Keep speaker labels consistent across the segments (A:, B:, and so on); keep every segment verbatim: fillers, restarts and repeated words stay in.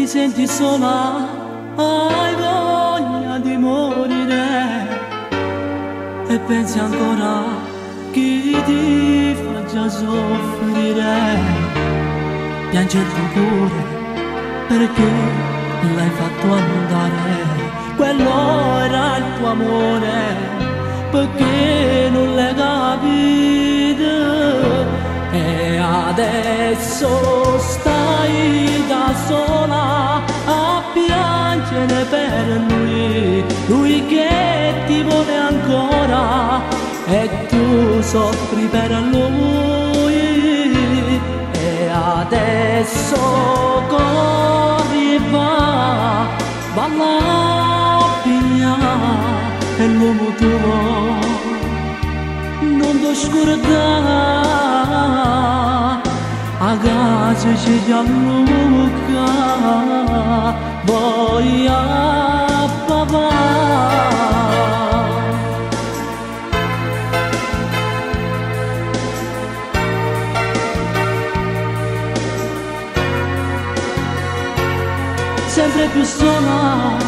A: ti senti sola, hai voglia di morire e pensi ancora chi ti fa già soffrire. Piange il tuo cuore perché l'hai fatto andare, quello era il tuo amore, perché non l'hai capito e adesso stai da sola a piangere per lui, lui che ti vuole ancora e tu soffri per lui. E adesso corri e va, balla piglia e l'uomo tuo non ti scordare, a casa c'è Gianluca, voglia papà. Sempre più sola,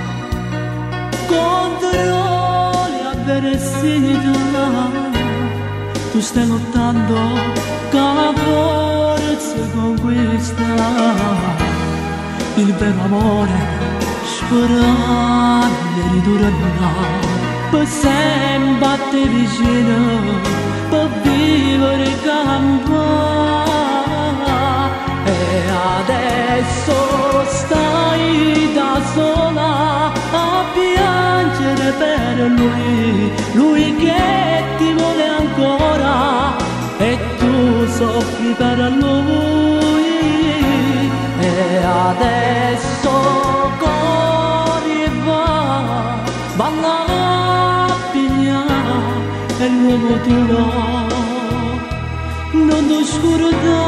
A: controlli avversità, tu stai lottando con la forza conquista il vero amore, sperando di ritornare per sempre a te vicino, per vivere e campare. E adesso stai da sola a piangere per lui, lui che ti vuole ancora e tu soffri per lui. E adesso corri e va, balla piglia e l'uomo tuo non ti scordare.